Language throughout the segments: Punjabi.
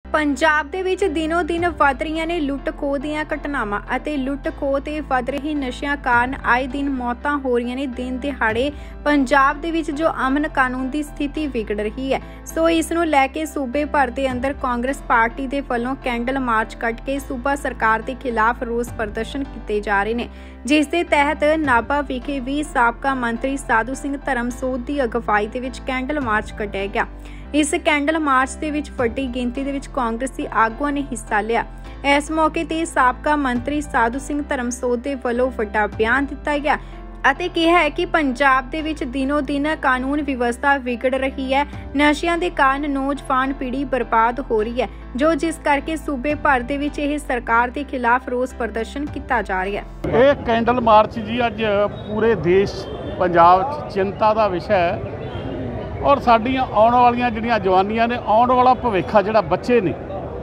ਪੰਜਾਬ ਦੇ ਵਿੱਚ ਦਿਨੋਂ ਦਿਨ ਵਧ ਰਹੀਆਂ ਨੇ ਲੁੱਟ ਖੋਹ ਦੀਆਂ ਘਟਨਾਵਾਂ ਅਤੇ ਲੁੱਟ ਖੋਹ ਤੇ ਵਧ ਰਹੀ ਨਸ਼ਿਆਂ ਕਾਰਨ ਆਏ ਦਿਨ ਮੌਤਾਂ ਹੋ ਰਹੀਆਂ ਨੇ। ਦਿਨ ਦਿਹਾੜੇ ਪੰਜਾਬ ਦੇ ਵਿੱਚ ਜੋ ਅਮਨ ਕਾਨੂੰਨ ਦੀ ਸਥਿਤੀ ਵਿਗੜ ਰਹੀ ਹੈ, ਸੋ ਇਸ ਨੂੰ ਲੈ ਕੇ ਸੂਬੇ ਭਰ ਦੇ ਅੰਦਰ ਕਾਂਗਰਸ ਪਾਰਟੀ ਦੇ ਵੱਲੋਂ ਕੈਂਡਲ ਮਾਰਚ ਕੱਢ ਕੇ ਸੂਬਾ ਸਰਕਾਰ ਦੇ ਖਿਲਾਫ ਰੋਸ ਪ੍ਰਦਰਸ਼ਨ ਕੀਤੇ ਜਾ ਰਹੇ ਨੇ, ਜਿਸ ਦੇ ਤਹਿਤ ਨਾਭਾ ਵਿਖੇ ਵੀ ਸਾਬਕਾ ਮੰਤਰੀ ਸਾਧੂ ਸਿੰਘ ਧਰਮਸੋਤ ਦੀ ਅਗਵਾਈ ਦੇ ਵਿੱਚ ਕੈਂਡਲ ਮਾਰਚ ਕੱਢਿਆ ਗਿਆ। इस कैंडल मार्च ਦੇ ਵਿੱਚ ਵੱਡੀ ਗਿਣਤੀ ਦੇ ਵਿੱਚ ਕਾਂਗਰਸੀ ਆਗੂਆਂ ਨੇ ਹਿੱਸਾ ਲਿਆ। ਇਸ ਮੌਕੇ ਤੇ ਸਾਬਕਾ ਮੰਤਰੀ ਸਾਧੂ ਸਿੰਘ ਧਰਮਸੋਤ ਦੇ ਵੱਲੋਂ ਵੱਡਾ ਬਿਆਨ ਦਿੱਤਾ ਗਿਆ ਅਤੇ ਕਿਹਾ ਹੈ ਕਿ ਪੰਜਾਬ ਦੇ ਵਿੱਚ ਦਿਨੋਂ ਦਿਨ ਕਾਨੂੰਨ ਵਿਵਸਥਾ ਵਿਗੜ ਰਹੀ ਹੈ। ਨਸ਼ਿਆਂ ਦੇ ਕਾਰਨ ਨੌਜਵਾਨ ਪੀੜ੍ਹੀ ਬਰਬਾਦ ਹੋ ਰਹੀ ਹੈ, ਜਿਸ ਕਰਕੇ ਸੂਬੇ ਭਰ ਦੇ ਵਿੱਚ ਇਹ ਸਰਕਾਰ ਦੇ ਖਿਲਾਫ ਰੋਸ ਪ੍ਰਦਰਸ਼ਨ ਕੀਤਾ ਜਾ ਰਿਹਾ ਹੈ। ਇਹ ਕੈਂਡਲ ਮਾਰਚ ਜੀ ਅੱਜ ਪੂਰੇ ਦੇਸ਼ ਪੰਜਾਬ 'ਚ ਚਿੰਤਾ ਦਾ ਵਿਸ਼ਾ ਹੈ और साड़ियाँ आने वाली जिहड़ियां जवानियां ने आने वाला भविष्य जिहड़ा बच्चे ने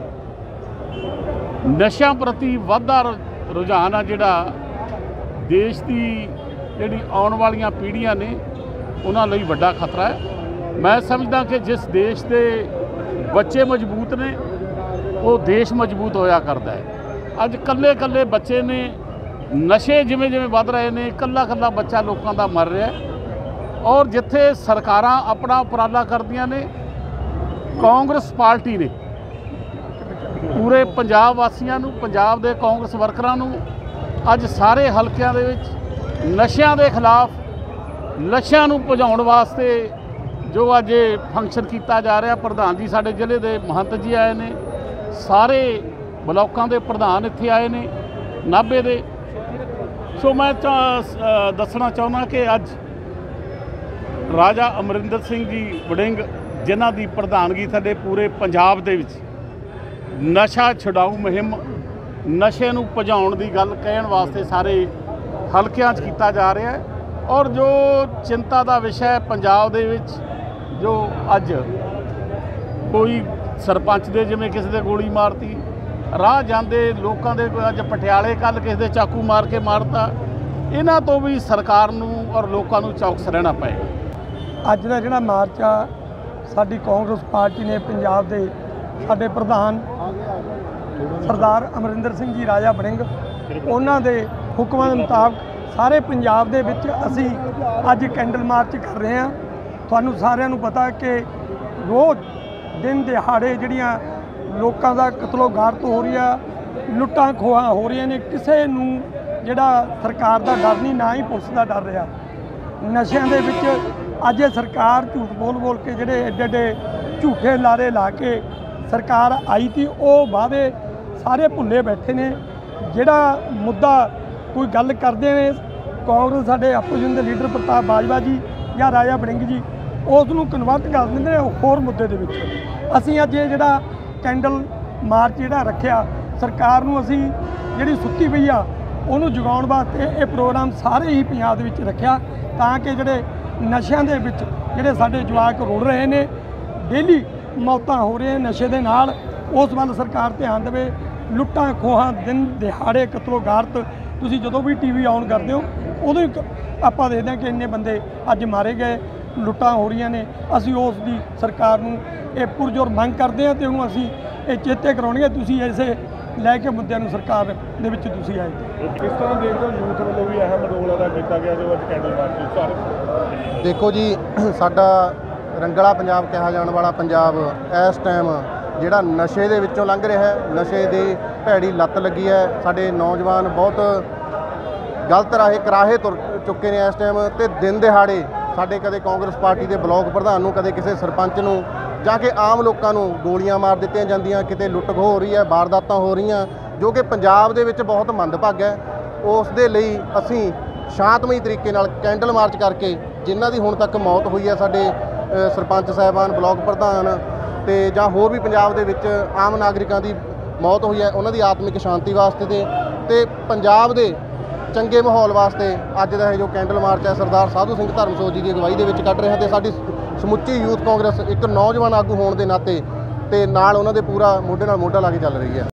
नशा प्रति वधदा रुझान आ जिहड़ा देश की जिहड़ी आने वाली पीढ़ियां ने उन्हां लई वड्डा खतरा है। मैं समझदा कि जिस देश के बच्चे मजबूत ने वो देश मजबूत होया करदा है। अज कल्ले कल्ले बच्चे ने नशे जिवें जिवें वध रहे ने, कल्ला कल्ला बच्चा लोगों का मर रहा है और जिथे सरकारां अपना उपराला करदियां ने, कांग्रेस पार्टी ने पूरे पंजाब वासियां नूं, पंजाब दे कांग्रेस वर्करां नूं अज सारे हलकियां दे विच नशियां दे खिलाफ नशियां नूं भजाउण वास्ते जो अज फंक्शन किया जा रहा। प्रधान जी साडे जिले दे महंत जी आए ने, सारे ब्लॉकां दे प्रधान इत्थे आए ने नाभे दे। सो मैं दसना चाहुंदा कि अज राजा अमरिंदर सिंह जी वड़िंग जिन्हां दी प्रधानगी साडे पूरे पंजाब दे विच नशा छुड़ाऊ मुहिम नशे नूं भजाउण दी गल कहण वास्ते सारे हलकियां 'च कीता जा रहा है। और जो चिंता दा विषय है पंजाब दे विच, जो अज कोई सरपंच दे जिवें किसी दे गोली मारती, राह जांदे लोकां दे अज पटियाले कल किसी दे चाकू मार के मारता, इन्हां तो भी सरकार नूं और लोकां नूं चौकस रहना पएगा। ਅੱਜ ਦਾ ਜਿਹੜਾ ਮਾਰਚ ਆ ਸਾਡੀ ਕਾਂਗਰਸ ਪਾਰਟੀ ਨੇ ਪੰਜਾਬ ਦੇ ਸਾਡੇ ਪ੍ਰਧਾਨ ਸਰਦਾਰ ਅਮਰਿੰਦਰ ਸਿੰਘ ਜੀ ਰਾਜਾ ਵੜਿੰਗ ਉਹਨਾਂ ਦੇ ਹੁਕਮਾਂ ਦੇ ਮੁਤਾਬਕ ਸਾਰੇ ਪੰਜਾਬ ਦੇ ਵਿੱਚ ਅਸੀਂ ਅੱਜ ਕੈਂਡਲ ਮਾਰਚ ਕਰ ਰਹੇ ਹਾਂ। ਤੁਹਾਨੂੰ ਸਾਰਿਆਂ ਨੂੰ ਪਤਾ ਕਿ ਰੋਜ਼ ਦਿਨ ਦਿਹਾੜੇ ਜਿਹੜੀਆਂ ਲੋਕਾਂ ਦਾ ਕਤਲੋ ਗਾਰਤ ਹੋ ਰਹੀ ਆ, ਲੁੱਟਾਂ ਖੋਹਾਂ ਹੋ ਰਹੀਆਂ ਨੇ, ਕਿਸੇ ਨੂੰ ਜਿਹੜਾ ਸਰਕਾਰ ਦਾ ਡਰ ਨਹੀਂ, ਨਾ ਹੀ ਪੁਲਿਸ ਦਾ ਡਰ ਰਿਹਾ। ਨਸ਼ਿਆਂ ਦੇ ਵਿੱਚ ਅੱਜ ਇਹ ਸਰਕਾਰ ਝੂਠ ਬੋਲ ਕੇ ਜਿਹੜੇ ਐਡੇ ਐਡੇ ਝੂਠੇ ਲਾਰੇ ਲਾ ਕੇ ਸਰਕਾਰ ਆਈ ਤੀ, ਉਹ ਵਾਅਦੇ ਸਾਰੇ ਭੁੱਲੇ ਬੈਠੇ ਨੇ। ਜਿਹੜਾ ਮੁੱਦਾ ਕੋਈ ਗੱਲ ਕਰਦੇ ਨੇ ਕਾਂਗਰਸ ਸਾਡੇ ਆਪੋਜੀਸ਼ਨ ਦੇ ਲੀਡਰ ਪ੍ਰਤਾਪ ਬਾਜਵਾ ਜੀ ਜਾਂ ਰਾਜਾ ਵੜਿੰਗ ਜੀ, ਉਸ ਨੂੰ ਕਨਵਰਟ ਕਰ ਦਿੰਦੇ ਨੇ ਹੋਰ ਮੁੱਦੇ ਦੇ ਵਿੱਚ। ਅਸੀਂ ਅੱਜ ਇਹ ਜਿਹੜਾ ਕੈਂਡਲ ਮਾਰਚ ਜਿਹੜਾ ਰੱਖਿਆ, ਸਰਕਾਰ ਨੂੰ ਅਸੀਂ ਜਿਹੜੀ ਸੁੱਤੀ ਪਈ ਆ ਉਹਨੂੰ ਜਗਾਉਣ ਵਾਸਤੇ ਇਹ ਪ੍ਰੋਗਰਾਮ ਸਾਰੇ ਹੀ ਪੰਜਾਬ ਦੇ ਵਿੱਚ ਰੱਖਿਆ, ਤਾਂ ਕਿ ਜਿਹੜੇ ਨਸ਼ਿਆਂ ਦੇ ਵਿੱਚ ਜਿਹੜੇ ਸਾਡੇ ਜਵਾਕ ਰੁੜ ਰਹੇ ਨੇ, ਡੇਲੀ ਮੌਤਾਂ ਹੋ ਰਹੀਆਂ ਨਸ਼ੇ ਦੇ ਨਾਲ, ਉਸ ਵੱਲ ਸਰਕਾਰ ਧਿਆਨ ਦੇਵੇ। ਲੁੱਟਾਂ ਖੋਹਾਂ ਦਿਨ ਦਿਹਾੜੇ ਕਤਲੋ ਗਾਰਤ ਤੁਸੀਂ ਜਦੋਂ ਵੀ ਟੀਵੀ ਆਨ ਕਰਦੇ ਹੋ ਉਦੋਂ ਹੀ ਆਪਾਂ ਦੇਖਦੇ ਹਾਂ ਕਿ ਇੰਨੇ ਬੰਦੇ ਅੱਜ ਮਾਰੇ ਗਏ, ਲੁੱਟਾਂ ਹੋ ਰਹੀਆਂ ਨੇ। ਅਸੀਂ ਉਸ ਦੀ ਸਰਕਾਰ ਨੂੰ ਇਹ ਪੁਰਜ਼ੋਰ ਮੰਗ ਕਰਦੇ ਹਾਂ ਤੇ ਉਹਨੂੰ ਅਸੀਂ ਇਹ ਚੇਤੇ ਕਰਾਉਣੀ ਹੈ। ਤੁਸੀਂ ਐਸੇ ਲੈ ਕੇ ਮੁੱਦਿਆਂ ਨੂੰ ਸਰਕਾਰ ਦੇ ਵਿੱਚ ਤੁਸੀਂ ਆਏ। किस तरह देखते हो यूथ वालों भी अहम रोल अदा किया गया जो अज कैंडल मार्च? देखो जी, साडा रंगला पंजाब कहा जाने वाला पंजाब इस टाइम जिहड़ा नशे दे विचों लंघ रहा है, नशे दी भैड़ी लत्त लगी है। साडे नौजवान बहुत गलत कराहे तुर चुके हैं इस टाइम, तो दिन दिहाड़े साडे कदे कांग्रेस पार्टी के ब्लॉक प्रधान नूं, कदे किसी सरपंच नूं जां कि आम लोगों नूं गोलियां मार दित्तियां जांदियां, किते लुੱਟ खोह हो रही है, वारदातां हो रही, जो कि पंजाब दे विच बहुत मंदभागा है। उस दे लई असीं शांतमई तरीके नाल कैंडल मार्च करके जिन्हां दी हुण तक मौत हुई है, साडे सरपंच साहिबान, ब्लॉक प्रधान ते जां होर भी पंजाब दे विच आम नागरिकां दी मौत हुई है, उन्हां दी आत्मिक शांति वास्ते ते पंजाब दे चंगे माहौल वास्ते अज दा जो कैंडल मार्च है सरदार साधू सिंह धर्मसोत जी की अगवाई दे विच कढ रहे हैं। ते साडी समुची यूथ कांग्रेस एक नौजवान आगू होने के नाते ते नाल उन्हां दे पूरा मोढे नाल मोढा ला के चल रही है।